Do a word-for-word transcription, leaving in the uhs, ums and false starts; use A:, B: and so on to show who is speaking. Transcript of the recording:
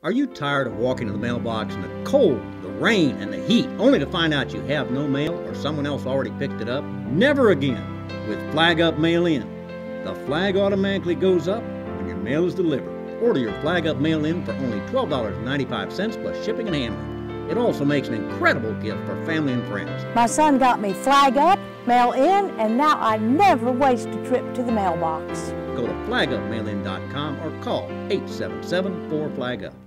A: Are you tired of walking to the mailbox in the cold, the rain, and the heat, only to find out you have no mail or someone else already picked it up? Never again with Flag Up Mail In. The flag automatically goes up when your mail is delivered. Order your Flag Up Mail In for only twelve dollars and ninety-five cents plus shipping and handling. It also makes an incredible gift for family and friends.
B: My son got me Flag Up, Mail In, and now I never waste a trip to the mailbox.
A: Go to flag up mail in dot com or call eight seven seven, four flag up.